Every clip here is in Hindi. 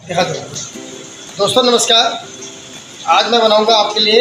दिखा दो। दोस्तों नमस्कार, आज मैं बनाऊंगा आपके लिए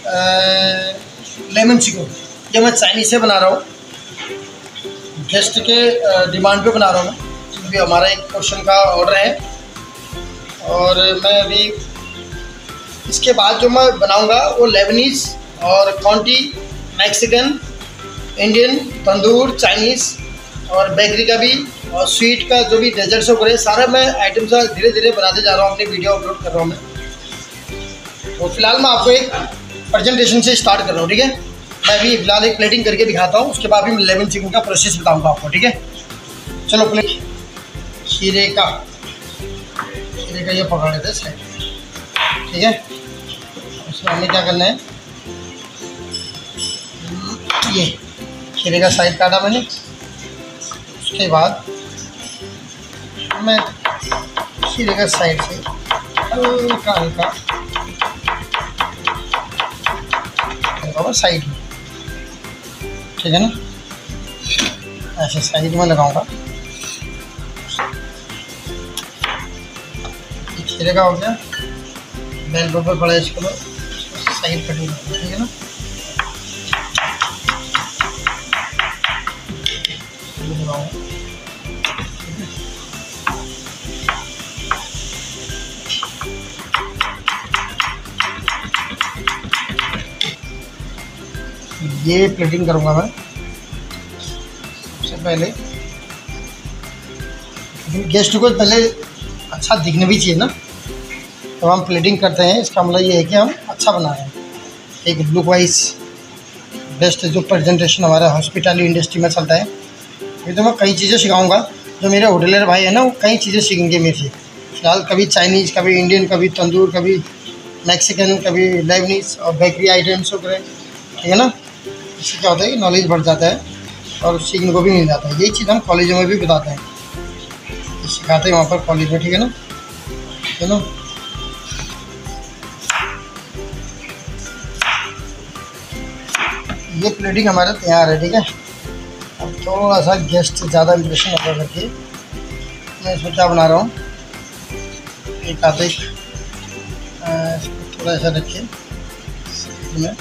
लेमन चिकन। ये मैं चाइनीज़ से बना रहा हूँ, गेस्ट के डिमांड पे बना रहा हूँ मैं, क्योंकि हमारा एक पोर्शन का ऑर्डर है। और मैं अभी इसके बाद जो मैं बनाऊंगा वो लेबनीज़ और conti, Mexican, Indian, tandoor, Chinese और बेकरी का भी और स्वीट का जो भी डेजर्ट्स वगैरह सारा मैं आइटम्स धीरे धीरे बनाते जा रहा हूँ, अपनी वीडियो अपलोड कर रहा हूँ मैं। तो फिलहाल मैं आपको एक प्रेजेंटेशन से स्टार्ट कर रहा हूँ, ठीक है। मैं अभी फिलहाल एक प्लेटिंग करके दिखाता हूँ, उसके बाद भी मैं लेमन चिकन का प्रोसेस बताऊँगा आपको, ठीक है। चलो प्लेट खीरे का ये पकड़ लेते हैं, ठीक है। उसमें हमें क्या करना है, ये खीरे का साइड काटा मैंने। उसके बाद मैं खीरे का साइड से हल्का हल्का साइड में, ठीक है ना, ऐसे साइड में लगाऊंगा। खीरे का हो गया, बेल पेपर पड़ा है, इसको साइड कटिंग, ठीक है ना। ये प्लेटिंग करूंगा मैं। सबसे पहले गेस्ट को पहले अच्छा दिखने भी चाहिए ना, तो हम प्लेटिंग करते हैं। इसका मतलब ये है कि हम अच्छा बना रहे हैं, एक लुक वाइज बेस्ट जो प्रेजेंटेशन हमारा हॉस्पिटैलिटी इंडस्ट्री में चलता है। ये तो मैं कई चीज़ें सिखाऊंगा, जो मेरे होटलर भाई है ना, वो कई चीज़ें सीखेंगे मेरे से। फिलहाल कभी चाइनीज़, कभी इंडियन, कभी तंदूर, कभी मैक्सिकन, कभी लेबनीज़ और बेकरी आइटम्स वगैरह, ठीक है ना। इससे क्या होता है कि नॉलेज बढ़ जाता है और सीखने को भी मिल जाता है। यही चीज़ हम कॉलेजों में भी बताते हैं, सिखाते हैं वहाँ पर कॉलेज में, ठीक है ना, है ना। ये प्लेटिंग हमारा तैयार है, ठीक है। अब थोड़ा सा गेस्ट ज़्यादा इंप्रेशन होता करके मैं इसमें क्या बना रहा हूँ, एक आधे इसको थोड़ा ऐसा रखिए, मैं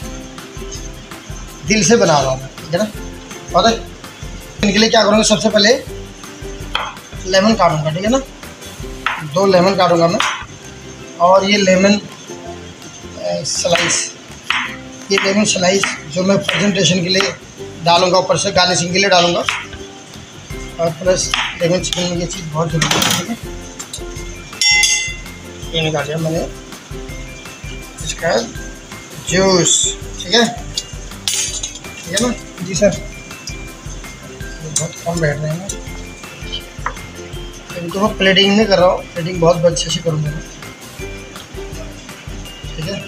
दिल से बना रहा हूँ, ठीक है ना। और इनके लिए क्या करूँगा, सबसे पहले लेमन काटूँगा, ठीक है ना। 2 लेमन काटूँगा मैं, और ये लेमन स्लाइस, ये लेमन स्लाइस जो मैं प्रेजेंटेशन के लिए डालूँगा, ऊपर से गार्निशिंग के लिए डालूँगा। और प्लस लेमन चिकन में ये चीज़ बहुत ज़रूरी है, ठीक है। ये निकाल लिया मैंने इसका जूस, ठीक है, ठीक है ना जी सर। बहुत कम बैठ रहे हैं ना, इनको मैं प्लेटिंग नहीं कर रहा हूँ, प्लेटिंग बहुत अच्छे से करूँगा, ठीक है।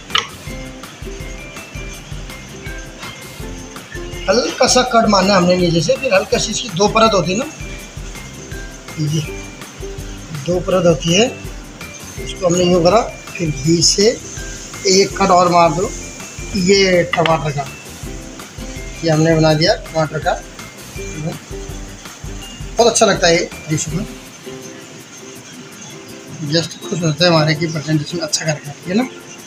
हल्का सा कट मारना हमने नीचे से, फिर हल्का सी इसकी 2 परत होती है ना, ये 2 परत होती है। इसको हमने यूँ करा, फिर घी से एक कट और मार दो। ये टमाटर का, ये हमने बना दिया टमाटर का, बहुत अच्छा लगता है ये डिश में। जस्ट खुश होते हैं हमारे की प्रेजेंटेशन अच्छा करके, ठीक है ना।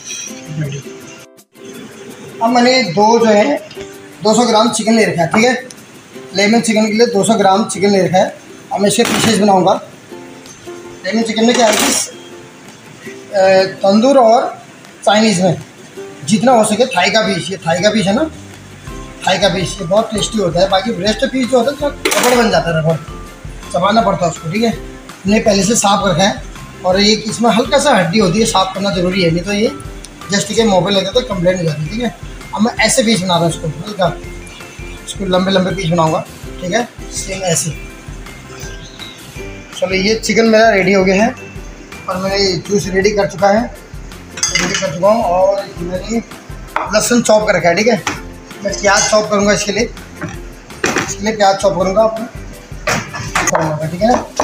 अब मैंने 200 ग्राम चिकन ले रखा है, ठीक है। लेमन चिकन के लिए 200 ग्राम चिकन ले रखा है। अब मैं इसके पीसेज बनाऊंगा। लेमन चिकन में क्या है कि तंदूर और चाइनीज़ में जितना हो सके थाई का पीस, ये थाई का पीस है ना, थाई का पीस ये बहुत टेस्टी होता है। बाकी ब्रेस्ट पीस जो होता है तो रबड़ बन जाता है, रबड़ चबाना पड़ता है उसको, ठीक है। हमने पहले से साफ़ रखा है, और ये इसमें हल्का सा हड्डी होती है, साफ़ करना ज़रूरी है, नहीं तो ये जस्ट के मोबाइल लगे तो कंप्लेंट हो जाती है, ठीक है। अब मैं ऐसे पीस बना रहा हूँ इसको, हल्का इसको लंबे लंबे पीस बनाऊँगा, ठीक है, सेम ऐसे। चलो ये चिकन मेरा रेडी हो गया है, और मैंने जूस रेडी कर चुका हूँ, और मैंने लहसुन चॉप कर रखा है, ठीक है। मैं प्याज चॉप करूँगा इसके लिए प्याज चॉप करूँगा, ठीक है ना।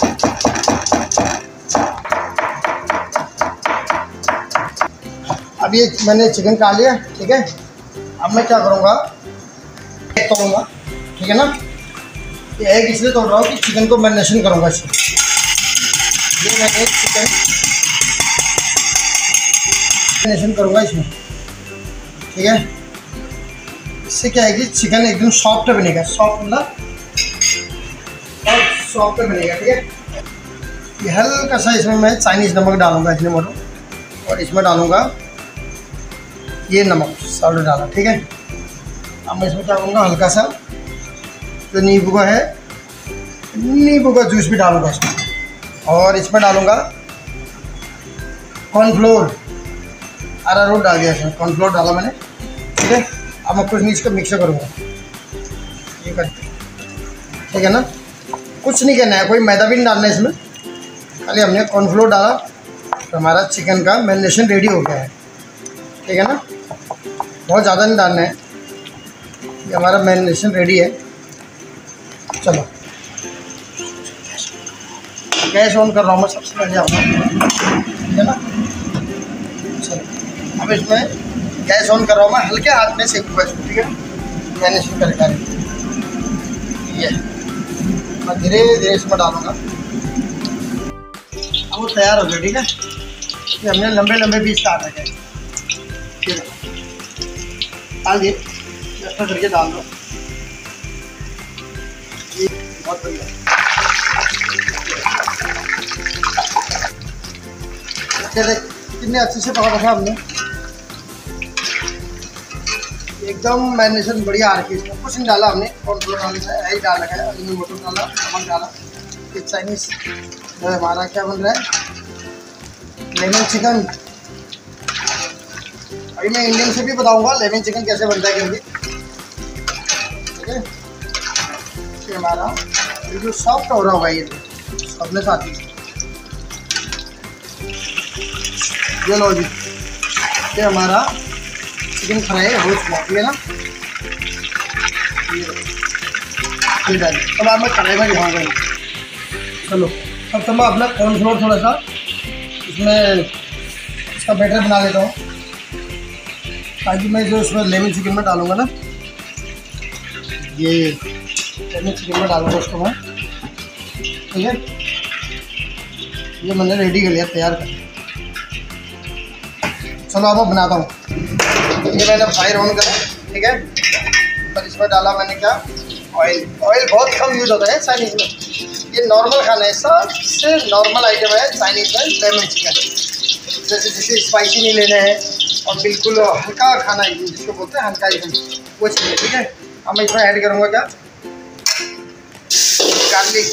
अब ये मैंने चिकन काट लिया, ठीक है। अब मैं क्या करूँगा, एग तोड़ूँगा, ठीक है ना। ये एग इसलिए तोड़ रहा हूँ कि चिकन को मैरिनेशन करूँगा इससे, ये मैंने चिकन मैरिनेशन करूँगा इसमें, ठीक है। इससे क्या है कि चिकन एकदम सॉफ्ट बनेगा, सॉफ्ट मतलब और सॉफ्ट बनेगा, ठीक है। ये हल्का सा इसमें मैं चाइनीज़ नमक डालूंगा इतने मोटो, और इसमें डालूंगा ये नमक सॉल्ट डाला, ठीक है। अब मैं इसमें क्या करूँगा, हल्का सा जो नींबू का है, नींबू का जूस भी डालूंगा इसमें, और इसमें डालूंगा कॉर्नफ्लोर, अरारोट डाल दिया इसमें, कॉर्नफ्लोर डाला मैंने, ठीक है। अब मैं कुछ नहीं इसको मिक्स करूँगा, ये करके, ठीक है ना। कुछ नहीं करना है, कोई मैदा भी नहीं डालना है इसमें, खाली हमने कॉर्नफ्लोर डाला तो हमारा चिकन का मैरिनेशन रेडी हो गया है, ठीक है ना। बहुत ज़्यादा नहीं डालना है, ये हमारा मैरिनेशन रेडी है। चलो गैस ऑन कर रहा हूँ मैं सबसे पहले अपना, ठीक है ना। चलो अब इसमें गैस ऑन कर रहा हूँ मैं, हल्के हाथ में सेकूँगा इसको, ठीक है। मैरिनेशन करके ये मैं धीरे धीरे इसमें डालूँगा। अब वो तैयार हो गया, ठीक है। ये हमने लंबे लंबे पीस काट रखे हैं, डाल दिए, ऐसा करके डाल दो, ये बहुत बढ़िया। कितने अच्छे से पका रखा हमने, एकदम मैरिनेशन बढ़िया आ रखी है। इसमें कुछ नहीं डाला हमने, कॉर्नफ्लोर डाल डाल रखा है, अजीनोमोटो डाला, नमक डाला। ये चाइनीज़ जो हमारा क्या बन रहा है, लेमन चिकन। अभी मैं इंडियन से भी बताऊंगा लेमन चिकन कैसे बनता है क्योंकि, ठीक है। ये हमारा बिल्कुल सॉफ्ट हो रहा होगा, ये अपने साथ ही। ये लो जी, ये हमारा चिकन फ्राई हो चुका है ना। ये डालिए, अब आप मैं कढ़ाई में दिखाऊंगा। चलो अब तो मैं अपना कॉर्नफ्लोर थोड़ा सा इसमें इसका बैटर बना लेता हूँ, ताकि मैं जो इसमें लेमन चिकन में डालूँगा ना, ये लेमन चिकन में डालूँगा उसको मैं, ठीक है। ये मैंने रेडी कर लिया, तैयार कर लिया। चलो अब मैं बनाता हूँ। ये मैंने फायर ऑन करा, ठीक है। पर इसमें डाला मैंने क्या, ऑयल। ऑयल बहुत कम यूज़ होता है चाइनीज़ में, ये नॉर्मल खाना है, सबसे नॉर्मल आइटम है चाइनीज़ में लेमन चिकन। जैसे जिसे स्पाइसी नहीं लेना है और बिल्कुल हल्का खाना है जिसको बोलते हैं हल्का आइटम, वो चाहिए, ठीक है। अब मैं इसमें ऐड करूँगा क्या, गार्लिक।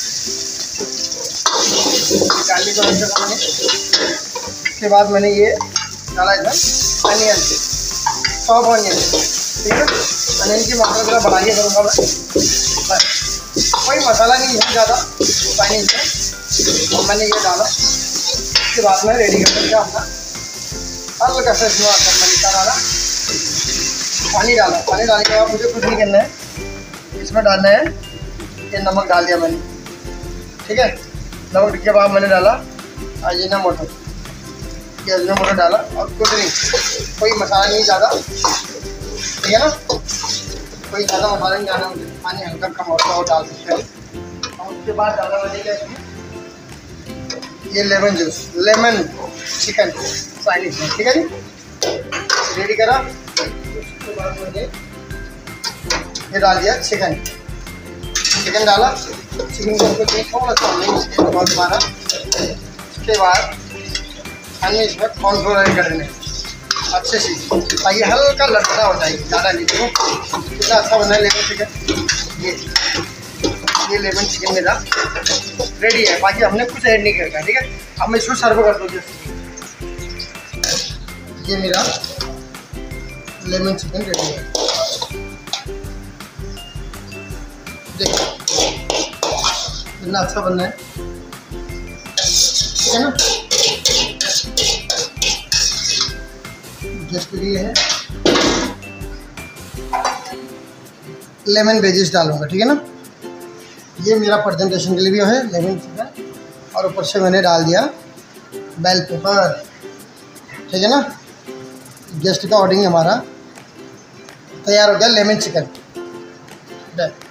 गार्लिक को ऐसे खाने, उसके बाद मैंने ये डाला इसमें अनियन, सॉफ्ट ऑनियन, ठीक है। अनियन की मात्रा जरा बढ़ा के करूँगा मैं, बस कोई मसाला नहीं है ज़्यादा चाइनीज़ में। और मैंने ये डाला, उसके बाद में रेडी कर दिया अपना हल्का सा इसमें मरीचा डाला, पानी डाला। पानी डालने के बाद मुझे कुछ नहीं करना है, इसमें डालना है ये नमक डाल दिया मैंने, ठीक है। नमक के बाद मैंने डाला अजीनोमोटो, ये अजीनोमोटो डाला, और कुछ नहीं, कोई मसाला नहीं ज़्यादा, ठीक है ना। कोई ज़्यादा मसाला नहीं डालना मुझे, पानी हल्का कम होता है वो डाल सकते हैं। और उसके बाद डाला मैंने क्या इसमें, ये lemon juice, lemon chicken Chinese में, ठीक है जी। रेडी करा, उसके बाद मैंने ये डाल दिया चिकन। चिकन डाला, चिकन को थोड़ा सा नहीं बहुत मारा। उसके बाद हमने इसमें कॉर्नफ्लोर ऐड कर देने अच्छे से, ताकि हल्का लटका हो जाएगी, ज़्यादा नहीं। देखो कितना अच्छा बना है लेमन चिकन। ये लेमन चिकन मेरा रेडी है, बाकी हमने कुछ ऐड नहीं करना, ठीक है। अब मैं इसको सर्व कर दूँ। ये मेरा लेमन चिकन रेडी है, देखो कितना अच्छा बनना है, ठीक है ना। जस्ट ये है, लेमन वेजिस डालूंगा, ठीक है ना। ये मेरा प्रेजेंटेशन के लिए भी है लेमन चिकन, और ऊपर से मैंने डाल दिया बेल पेपर, ठीक है ना। गेस्ट का ऑर्डर हमारा तैयार हो गया, लेमन चिकन।